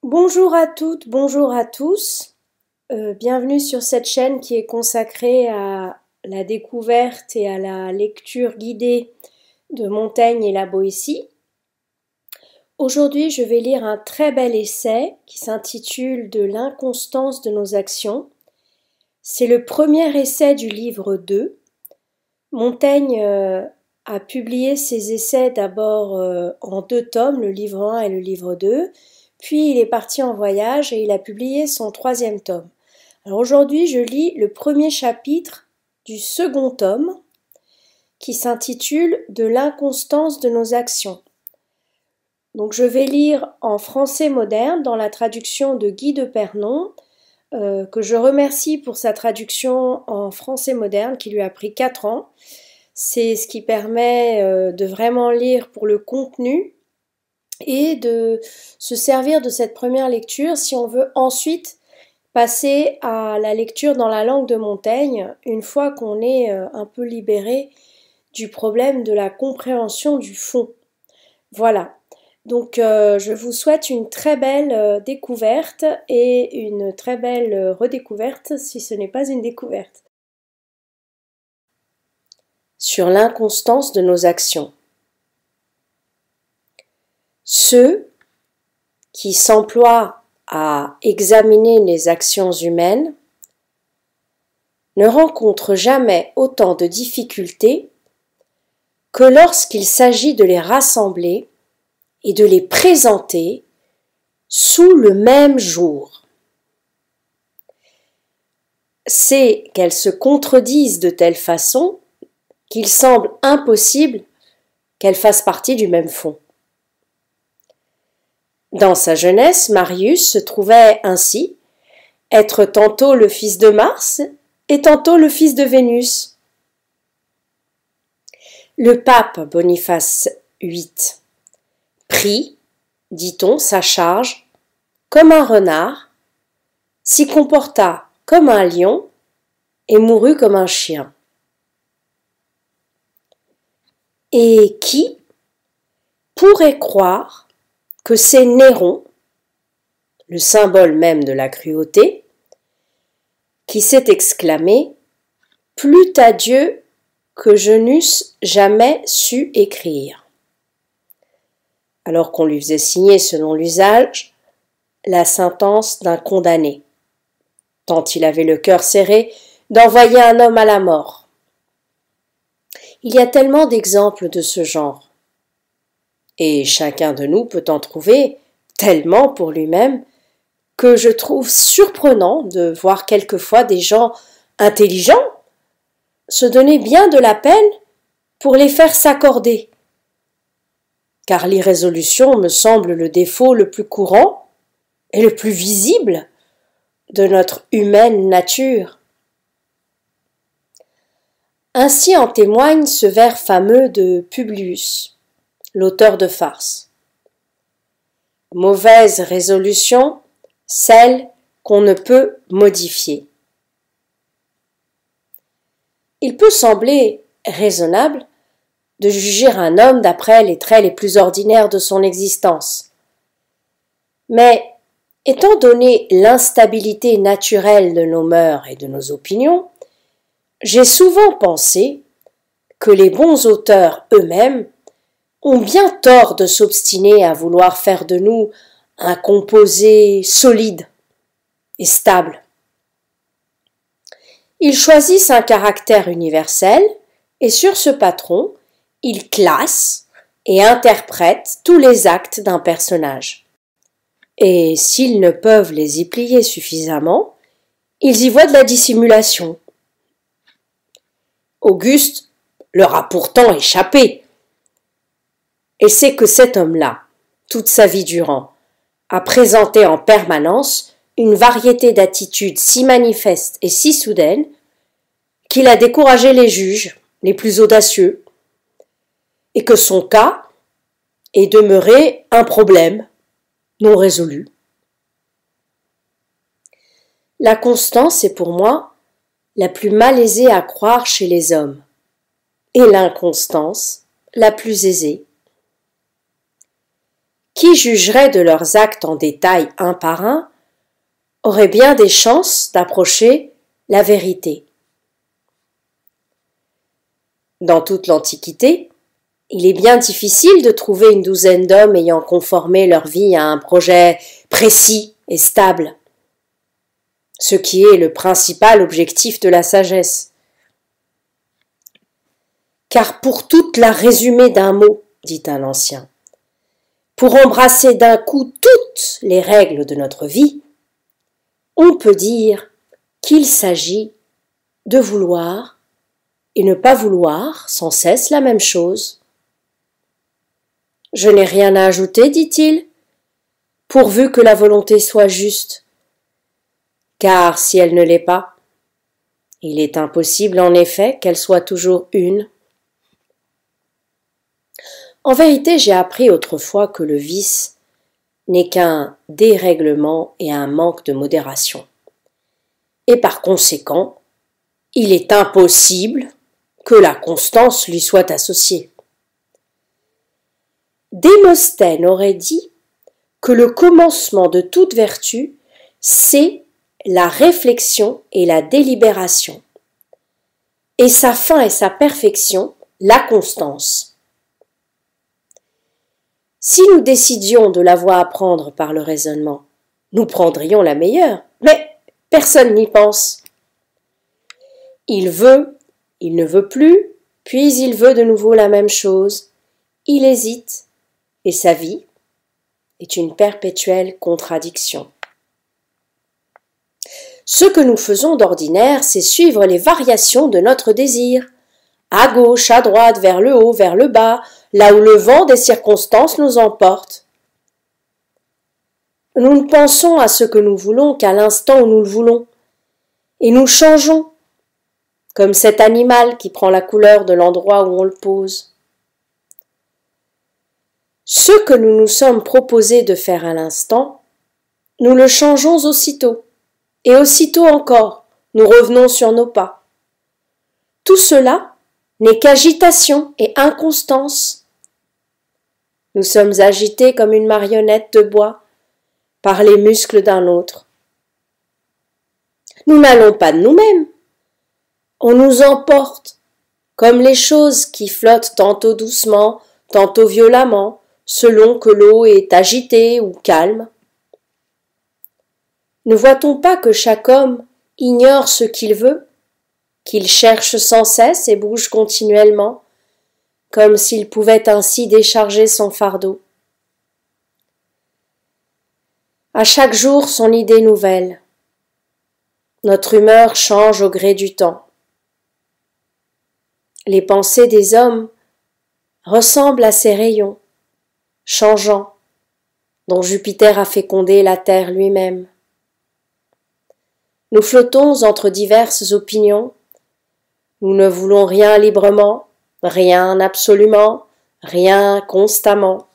Bonjour à toutes, bonjour à tous. Bienvenue sur cette chaîne qui est consacrée à la découverte et à la lecture guidée de Montaigne et la Boétie. Aujourd'hui, je vais lire un très bel essai qui s'intitule « De l'inconstance de nos actions ». C'est le premier essai du livre 2. Montaigne a publié ses essais d'abord en 2 tomes, le livre 1 et le livre 2. Puis il est parti en voyage et il a publié son 3e tome. Alors aujourd'hui, je lis le premier chapitre du 2e tome qui s'intitule « De l'inconstance de nos actions ». Donc je vais lire en français moderne dans la traduction de Guy de Pernon, que je remercie pour sa traduction en français moderne qui lui a pris 4 ans. C'est ce qui permet de vraiment lire pour le contenu et de se servir de cette première lecture si on veut ensuite passer à la lecture dans la langue de Montaigne une fois qu'on est un peu libéré du problème de la compréhension du fond. Voilà, donc je vous souhaite une très belle découverte et une très belle redécouverte si ce n'est pas une découverte. Sur l'inconstance de nos actions. Ceux qui s'emploient à examiner les actions humaines ne rencontrent jamais autant de difficultés que lorsqu'il s'agit de les rassembler et de les présenter sous le même jour. C'est qu'elles se contredisent de telle façon qu'il semble impossible qu'elles fassent partie du même fond. Dans sa jeunesse, Marius se trouvait ainsi être tantôt le fils de Mars et tantôt le fils de Vénus. Le pape Boniface VIII prit, dit-on, sa charge comme un renard, s'y comporta comme un lion et mourut comme un chien. Et qui pourrait croire que c'est Néron, le symbole même de la cruauté, qui s'est exclamé « Plût à Dieu que je n'eusse jamais su écrire », alors qu'on lui faisait signer selon l'usage la sentence d'un condamné, tant il avait le cœur serré d'envoyer un homme à la mort. Il y a tellement d'exemples de ce genre. Et chacun de nous peut en trouver tellement pour lui-même que je trouve surprenant de voir quelquefois des gens intelligents se donner bien de la peine pour les faire s'accorder. Car l'irrésolution me semble le défaut le plus courant et le plus visible de notre humaine nature. Ainsi en témoigne ce vers fameux de Publius, l'auteur de farce. Mauvaise résolution, celle qu'on ne peut modifier. Il peut sembler raisonnable de juger un homme d'après les traits les plus ordinaires de son existence. Mais, étant donné l'instabilité naturelle de nos mœurs et de nos opinions, j'ai souvent pensé que les bons auteurs eux-mêmes ont bien tort de s'obstiner à vouloir faire de nous un composé solide et stable. Ils choisissent un caractère universel et sur ce patron, ils classent et interprètent tous les actes d'un personnage. Et s'ils ne peuvent les y plier suffisamment, ils y voient de la dissimulation. Auguste leur a pourtant échappé. Et c'est que cet homme-là, toute sa vie durant, a présenté en permanence une variété d'attitudes si manifestes et si soudaines qu'il a découragé les juges les plus audacieux, et que son cas est demeuré un problème non résolu. La constance est pour moi la plus malaisée à croire chez les hommes, et l'inconstance la plus aisée. qui jugerait de leurs actes en détail un par un, aurait bien des chances d'approcher la vérité. Dans toute l'Antiquité, il est bien difficile de trouver une douzaine d'hommes ayant conformé leur vie à un projet précis et stable, ce qui est le principal objectif de la sagesse. Car pour toute la résumée d'un mot, dit un ancien, pour embrasser d'un coup toutes les règles de notre vie, on peut dire qu'il s'agit de vouloir et ne pas vouloir sans cesse la même chose. Je n'ai rien à ajouter, dit-il, pourvu que la volonté soit juste, car si elle ne l'est pas, il est impossible en effet qu'elle soit toujours une. En vérité, j'ai appris autrefois que le vice n'est qu'un dérèglement et un manque de modération. Et par conséquent, il est impossible que la constance lui soit associée. Démosthène aurait dit que le commencement de toute vertu, c'est la réflexion et la délibération, et sa fin et sa perfection, la constance. Si nous décidions de la voie à prendre par le raisonnement, nous prendrions la meilleure, mais personne n'y pense. Il veut, il ne veut plus, puis il veut de nouveau la même chose. Il hésite, et sa vie est une perpétuelle contradiction. Ce que nous faisons d'ordinaire, c'est suivre les variations de notre désir, à gauche, à droite, vers le haut, vers le bas, là où le vent des circonstances nous emporte. Nous ne pensons à ce que nous voulons qu'à l'instant où nous le voulons, et nous changeons, comme cet animal qui prend la couleur de l'endroit où on le pose. Ce que nous nous sommes proposés de faire à l'instant, nous le changeons aussitôt, et aussitôt encore, nous revenons sur nos pas. Tout cela n'est qu'agitation et inconstance. Nous sommes agités comme une marionnette de bois par les muscles d'un autre. Nous n'allons pas de nous-mêmes. On nous emporte, comme les choses qui flottent tantôt doucement, tantôt violemment, selon que l'eau est agitée ou calme. Ne voit-on pas que chaque homme ignore ce qu'il veut, qu'il cherche sans cesse et bouge continuellement, comme s'il pouvait ainsi décharger son fardeau? À chaque jour son idée nouvelle. Notre humeur change au gré du temps. Les pensées des hommes ressemblent à ces rayons, changeants, dont Jupiter a fécondé la terre lui-même. Nous flottons entre diverses opinions, nous ne voulons rien librement, rien absolument, rien constamment.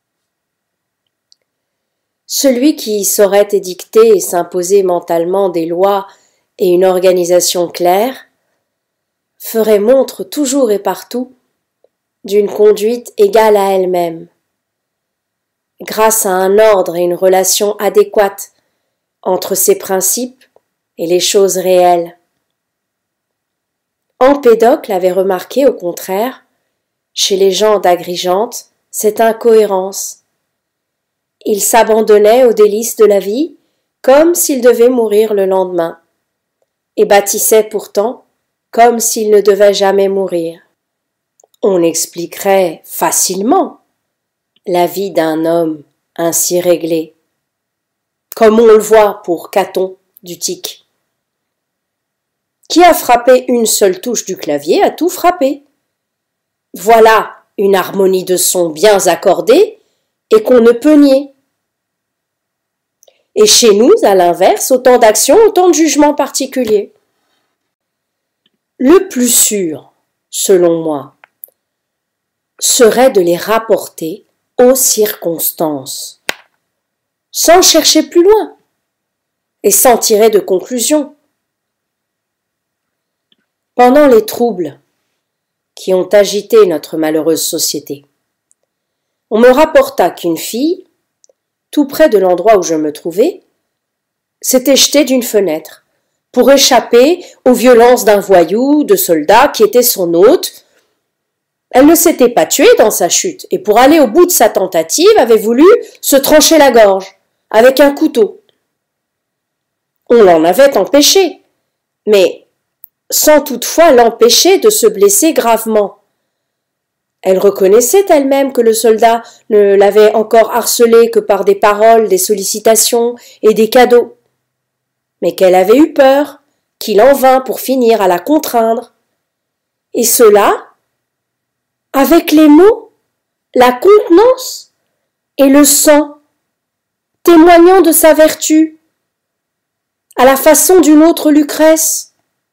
Celui qui saurait édicter et s'imposer mentalement des lois et une organisation claire ferait montre toujours et partout d'une conduite égale à elle-même, grâce à un ordre et une relation adéquate entre ses principes et les choses réelles. Empédocle avait remarqué au contraire, chez les gens d'Agrigente, cette incohérence. Ils s'abandonnaient aux délices de la vie comme s'ils devaient mourir le lendemain, et bâtissaient pourtant comme s'ils ne devaient jamais mourir. On expliquerait facilement la vie d'un homme ainsi réglé, comme on le voit pour Caton d'Utique, qui a frappé une seule touche du clavier a tout frappé. Voilà une harmonie de sons bien accordée et qu'on ne peut nier. Et chez nous, à l'inverse, autant d'actions, autant de jugements particuliers. Le plus sûr, selon moi, serait de les rapporter aux circonstances, sans chercher plus loin et sans tirer de conclusion. Pendant les troubles qui ont agité notre malheureuse société, on me rapporta qu'une fille, tout près de l'endroit où je me trouvais, s'était jetée d'une fenêtre pour échapper aux violences d'un voyou, de soldat qui était son hôte. Elle ne s'était pas tuée dans sa chute et pour aller au bout de sa tentative avait voulu se trancher la gorge avec un couteau. On l'en avait empêché, mais sans toutefois l'empêcher de se blesser gravement. Elle reconnaissait elle-même que le soldat ne l'avait encore harcelée que par des paroles, des sollicitations et des cadeaux, mais qu'elle avait eu peur qu'il en vînt pour finir à la contraindre. Et cela, avec les mots, la contenance et le sang, témoignant de sa vertu, à la façon d'une autre Lucrèce.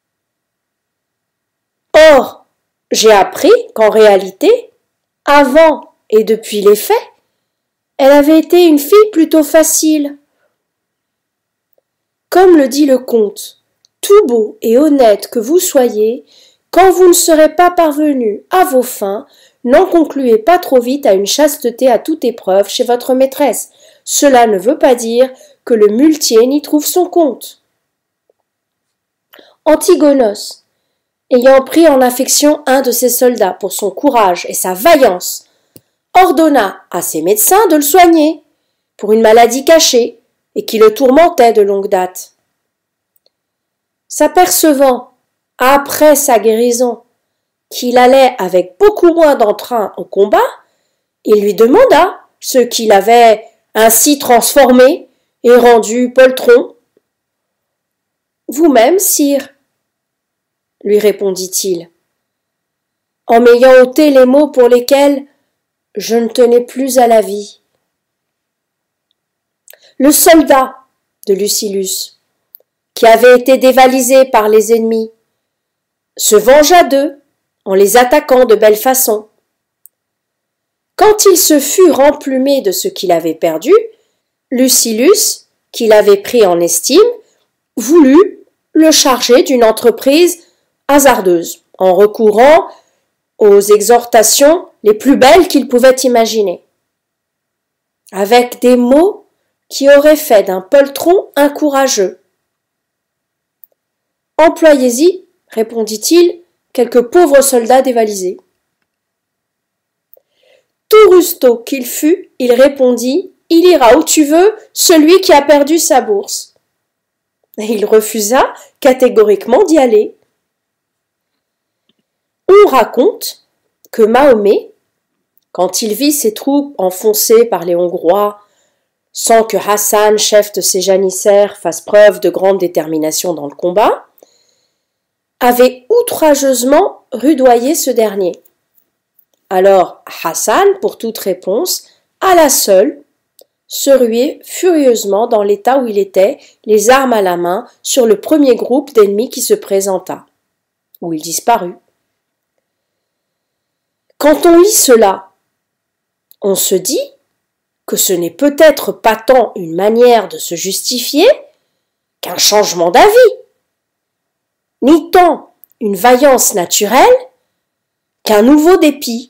Or, j'ai appris qu'en réalité, avant et depuis les faits, elle avait été une fille plutôt facile. Comme le dit le conte, tout beau et honnête que vous soyez, quand vous ne serez pas parvenu à vos fins, n'en concluez pas trop vite à une chasteté à toute épreuve chez votre maîtresse. Cela ne veut pas dire que le muletier n'y trouve son compte. Antigonos, ayant pris en affection un de ses soldats pour son courage et sa vaillance, ordonna à ses médecins de le soigner pour une maladie cachée et qui le tourmentait de longue date. S'apercevant, après sa guérison, qu'il allait avec beaucoup moins d'entrain au combat, il lui demanda ce qui l'avait ainsi transformé et rendu poltron. « Vous-même, sire, lui répondit-il, en m'ayant ôté les maux pour lesquels je ne tenais plus à la vie. » Le soldat de Lucilius, qui avait été dévalisé par les ennemis, se vengea d'eux en les attaquant de belle façon. Quand il se fut remplumé de ce qu'il avait perdu, Lucilius, qui l'avait pris en estime, voulut le charger d'une entreprise hasardeuse, en recourant aux exhortations les plus belles qu'il pouvait imaginer, avec des mots qui auraient fait d'un poltron un courageux. « Employez-y, répondit-il, quelques pauvres soldats dévalisés. » Tout rusto qu'il fût, il répondit « Il ira où tu veux, celui qui a perdu sa bourse. » Et il refusa catégoriquement d'y aller. On raconte que Mahomet, quand il vit ses troupes enfoncées par les Hongrois, sans que Hassan, chef de ses janissaires, fasse preuve de grande détermination dans le combat, avait outrageusement rudoyé ce dernier. Alors Hassan, pour toute réponse, alla seul se ruer furieusement dans l'état où il était, les armes à la main, sur le premier groupe d'ennemis qui se présenta, où il disparut. Quand on lit cela, on se dit que ce n'est peut-être pas tant une manière de se justifier qu'un changement d'avis, ni tant une vaillance naturelle qu'un nouveau dépit.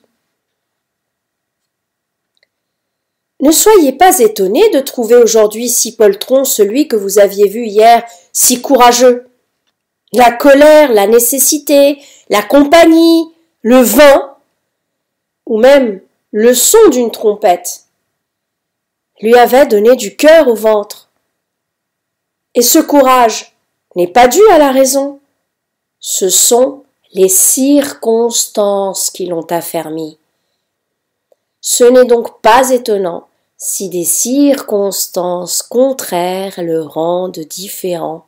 Ne soyez pas étonnés de trouver aujourd'hui si poltron celui que vous aviez vu hier si courageux. La colère, la nécessité, la compagnie, le vin, ou même le son d'une trompette, lui avaient donné du cœur au ventre. Et ce courage n'est pas dû à la raison. Ce sont les circonstances qui l'ont affermi. Ce n'est donc pas étonnant si des circonstances contraires le rendent différent.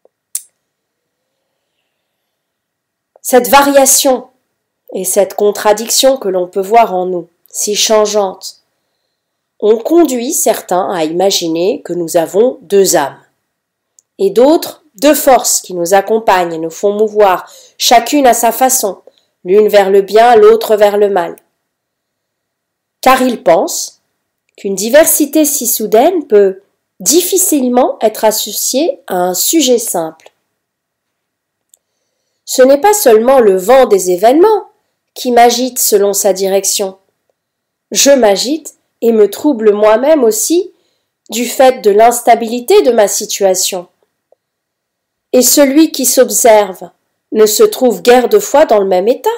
Cette variation et cette contradiction que l'on peut voir en nous, si changeantes, ont conduit certains à imaginer que nous avons deux âmes, et d'autres deux forces qui nous accompagnent et nous font mouvoir, chacune à sa façon, l'une vers le bien, l'autre vers le mal. Car ils pensent qu'une diversité si soudaine peut difficilement être associée à un sujet simple. Ce n'est pas seulement le vent des événements qui m'agite selon sa direction. Je m'agite et me trouble moi-même aussi du fait de l'instabilité de ma situation. Et celui qui s'observe ne se trouve guère de fois dans le même état.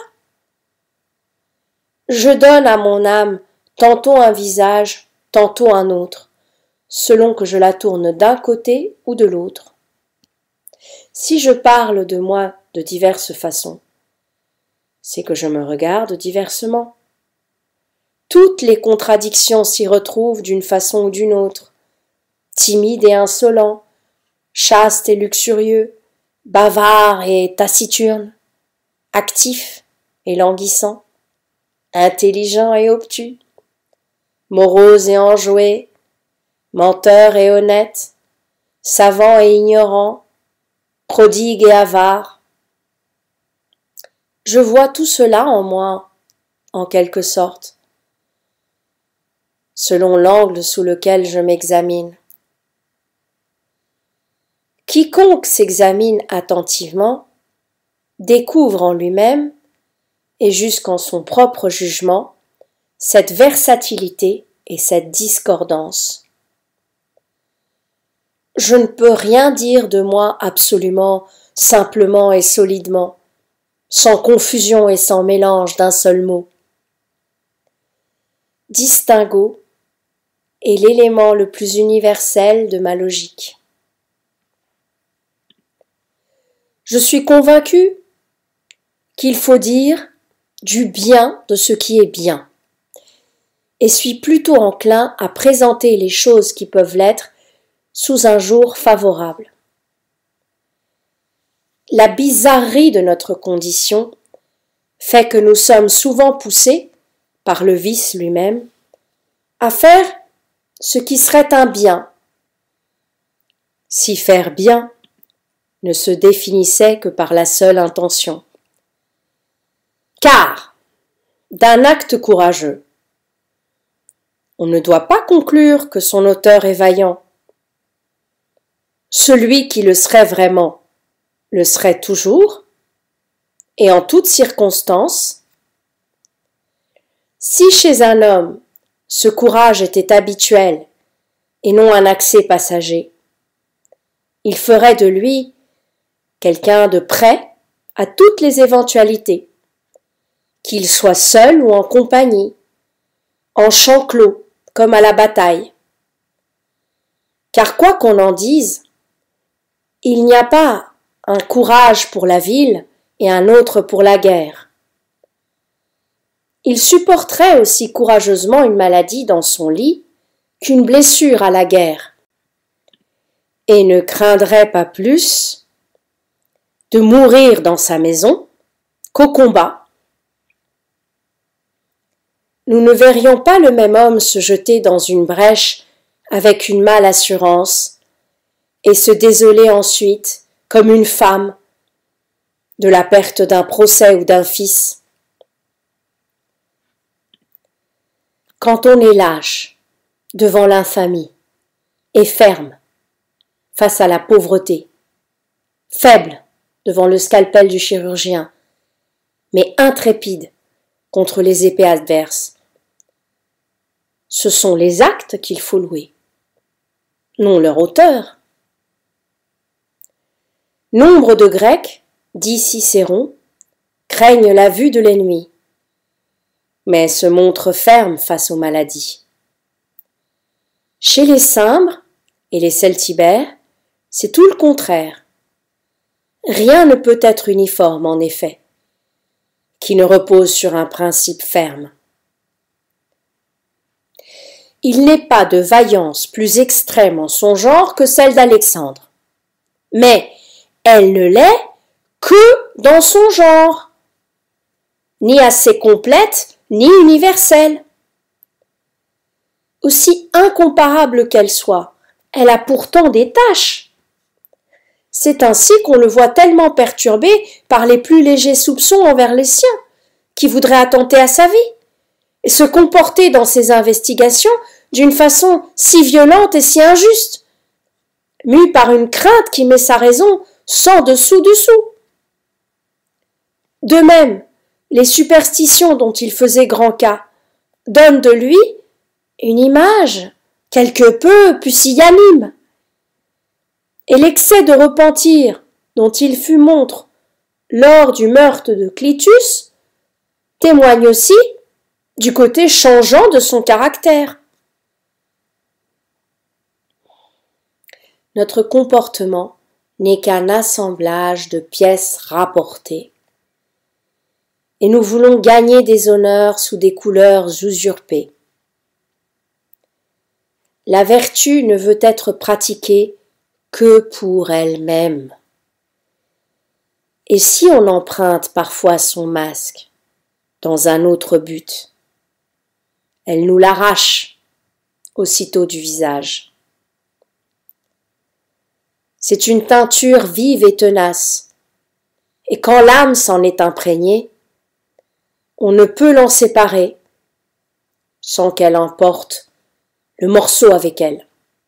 Je donne à mon âme tantôt un visage, tantôt un autre, selon que je la tourne d'un côté ou de l'autre. Si je parle de moi de diverses façons, c'est que je me regarde diversement. Toutes les contradictions s'y retrouvent d'une façon ou d'une autre, timide et insolent, chaste et luxurieux, bavard et taciturne, actif et languissant, intelligent et obtus, morose et enjoué, menteur et honnête, savant et ignorant, prodigue et avare. Je vois tout cela en moi, en quelque sorte, selon l'angle sous lequel je m'examine. Quiconque s'examine attentivement découvre en lui-même, et jusqu'en son propre jugement, cette versatilité et cette discordance. Je ne peux rien dire de moi absolument, simplement et solidement, sans confusion et sans mélange d'un seul mot. Distinguo est l'élément le plus universel de ma logique. Je suis convaincu qu'il faut dire du bien de ce qui est bien, et suis plutôt enclin à présenter les choses qui peuvent l'être sous un jour favorable. La bizarrerie de notre condition fait que nous sommes souvent poussés, par le vice lui-même, à faire ce qui serait un bien, si faire bien ne se définissait que par la seule intention. Car, d'un acte courageux, on ne doit pas conclure que son auteur est vaillant. Celui qui le serait vraiment le serait toujours, et en toutes circonstances. Si chez un homme, ce courage était habituel et non un accès passager, il ferait de lui quelqu'un de prêt à toutes les éventualités, qu'il soit seul ou en compagnie, en champ clos comme à la bataille. Car quoi qu'on en dise, il n'y a pas un courage pour la ville et un autre pour la guerre. Il supporterait aussi courageusement une maladie dans son lit qu'une blessure à la guerre, et ne craindrait pas plus de mourir dans sa maison qu'au combat. Nous ne verrions pas le même homme se jeter dans une brèche avec une mâle assurance et se désoler ensuite, comme une femme, de la perte d'un procès ou d'un fils. Quand on est lâche devant l'infamie et ferme face à la pauvreté, faible devant le scalpel du chirurgien, mais intrépide contre les épées adverses, ce sont les actes qu'il faut louer, non leur auteur. Nombre de Grecs, dit Cicéron, craignent la vue de l'ennemi, mais se montrent fermes face aux maladies. Chez les Cimbres et les Celtibères, c'est tout le contraire. Rien ne peut être uniforme, en effet, qui ne repose sur un principe ferme. Il n'est pas de vaillance plus extrême en son genre que celle d'Alexandre, mais elle ne l'est que dans son genre, ni assez complète, ni universelle. Aussi incomparable qu'elle soit, elle a pourtant des taches. C'est ainsi qu'on le voit tellement perturbé par les plus légers soupçons envers les siens, qui voudraient attenter à sa vie, et se comporter dans ses investigations d'une façon si violente et si injuste, mue par une crainte qui met sa raison sans dessous. De même, les superstitions dont il faisait grand cas donnent de lui une image quelque peu pusillanime. Et l'excès de repentir dont il fut montre lors du meurtre de Clitus témoigne aussi du côté changeant de son caractère. Notre comportement n'est qu'un assemblage de pièces rapportées. Et nous voulons gagner des honneurs sous des couleurs usurpées. La vertu ne veut être pratiquée que pour elle-même. Et si on emprunte parfois son masque dans un autre but, elle nous l'arrache aussitôt du visage. C'est une teinture vive et tenace, et quand l'âme s'en est imprégnée, on ne peut l'en séparer sans qu'elle emporte le morceau avec elle.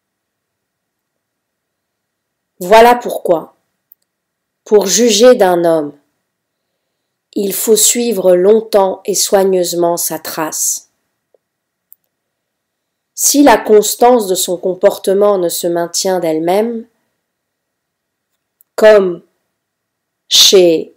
Voilà pourquoi, pour juger d'un homme, il faut suivre longtemps et soigneusement sa trace. Si la constance de son comportement ne se maintient d'elle-même, comme chez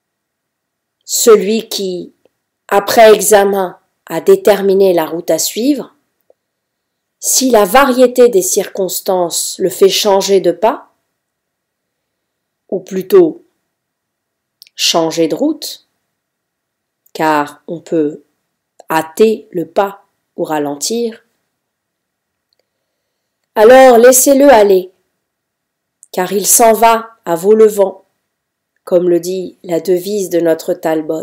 celui qui, après examen, a déterminé la route à suivre, si la variété des circonstances le fait changer de pas, ou plutôt changer de route, car on peut hâter le pas ou ralentir, alors laissez-le aller, car il s'en va à vos levants, comme le dit la devise de notre Talbot.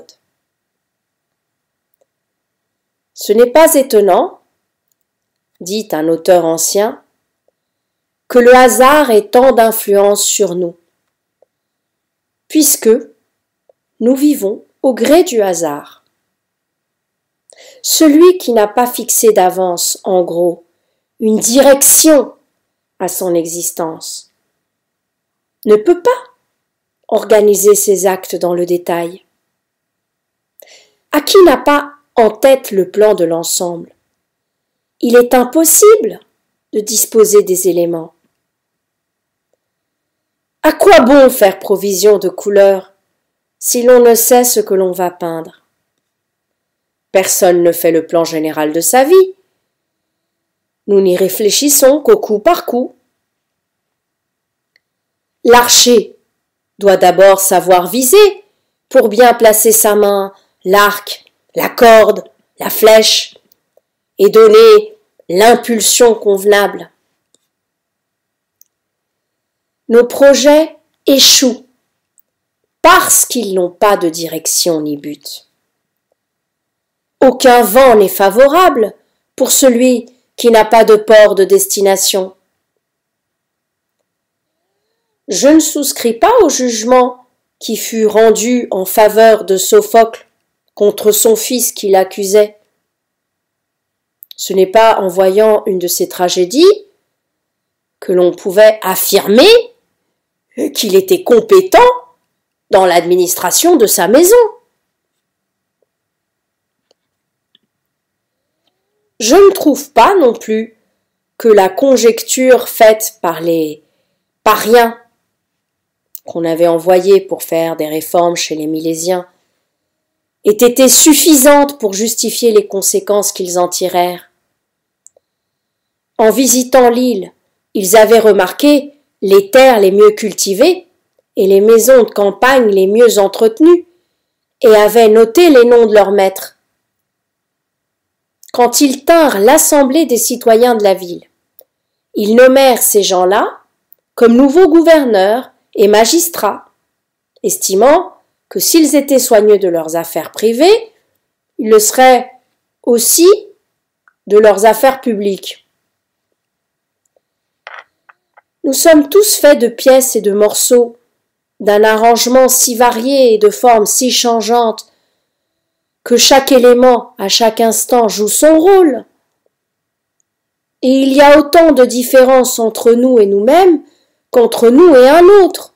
Ce n'est pas étonnant, dit un auteur ancien, que le hasard ait tant d'influence sur nous, puisque nous vivons au gré du hasard. Celui qui n'a pas fixé d'avance, en gros, une direction à son existence, ne peut pas organiser ses actes dans le détail. À qui n'a pas en tête le plan de l'ensemble, il est impossible de disposer des éléments. À quoi bon faire provision de couleurs si l'on ne sait ce que l'on va peindre? Personne ne fait le plan général de sa vie. Nous n'y réfléchissons qu'au coup par coup. L'archer doit d'abord savoir viser pour bien placer sa main, l'arc, la corde, la flèche, et donner l'impulsion convenable. Nos projets échouent parce qu'ils n'ont pas de direction ni but. Aucun vent n'est favorable pour celui qui n'a pas de port de destination. Je ne souscris pas au jugement qui fut rendu en faveur de Sophocle contre son fils qui l'accusait. Ce n'est pas en voyant une de ses tragédies que l'on pouvait affirmer qu'il était compétent dans l'administration de sa maison. Je ne trouve pas non plus que la conjecture faite par les pariens qu'on avait envoyés pour faire des réformes chez les Milésiens ait été suffisante pour justifier les conséquences qu'ils en tirèrent. En visitant l'île, ils avaient remarqué les terres les mieux cultivées et les maisons de campagne les mieux entretenues et avaient noté les noms de leurs maîtres. Quand ils tinrent l'assemblée des citoyens de la ville, ils nommèrent ces gens-là comme nouveaux gouverneurs et magistrats, estimant que s'ils étaient soigneux de leurs affaires privées, ils le seraient aussi de leurs affaires publiques. Nous sommes tous faits de pièces et de morceaux, d'un arrangement si varié et de formes si changeantes, que chaque élément, à chaque instant, joue son rôle. Et il y a autant de différences entre nous et nous-mêmes qu'entre nous et un autre.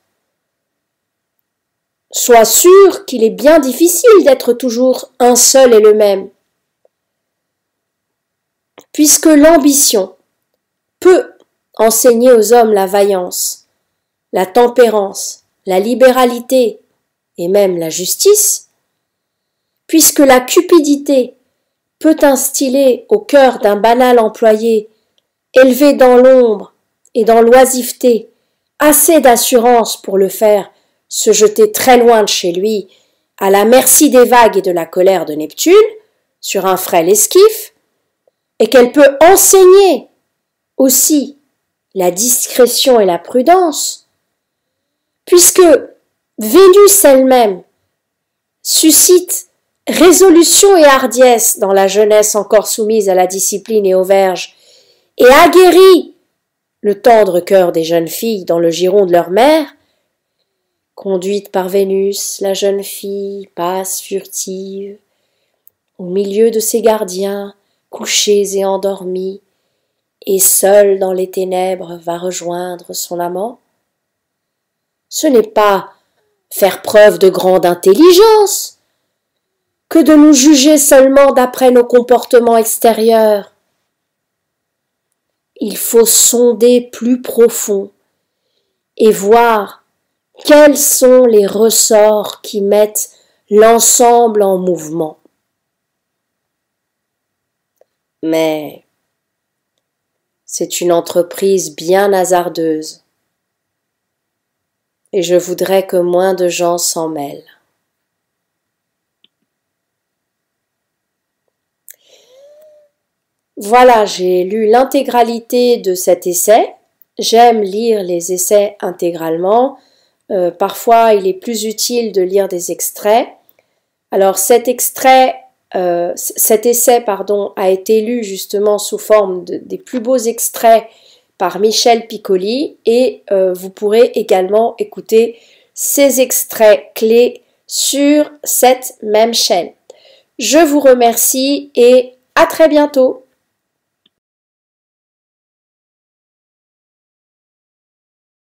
Sois sûr qu'il est bien difficile d'être toujours un seul et le même, puisque l'ambition peut enseigner aux hommes la vaillance, la tempérance, la libéralité et même la justice, puisque la cupidité peut instiller au cœur d'un banal employé, élevé dans l'ombre et dans l'oisiveté, assez d'assurance pour le faire se jeter très loin de chez lui, à la merci des vagues et de la colère de Neptune, sur un frêle esquif, et qu'elle peut enseigner aussi la discrétion et la prudence, puisque Vénus elle-même suscite résolution et hardiesse dans la jeunesse encore soumise à la discipline et aux verges, et aguerrit le tendre cœur des jeunes filles dans le giron de leur mère. Conduite par Vénus, la jeune fille passe furtive au milieu de ses gardiens, couchés et endormis, et seule dans les ténèbres va rejoindre son amant. Ce n'est pas faire preuve de grande intelligence que de nous juger seulement d'après nos comportements extérieurs. Il faut sonder plus profond et voir quels sont les ressorts qui mettent l'ensemble en mouvement. Mais c'est une entreprise bien hasardeuse et je voudrais que moins de gens s'en mêlent. Voilà, j'ai lu l'intégralité de cet essai. J'aime lire les essais intégralement. Parfois, il est plus utile de lire des extraits. Alors, cet essai, a été lu justement sous forme des plus beaux extraits par Michel Piccoli et vous pourrez également écouter ces extraits clés sur cette même chaîne. Je vous remercie et à très bientôt.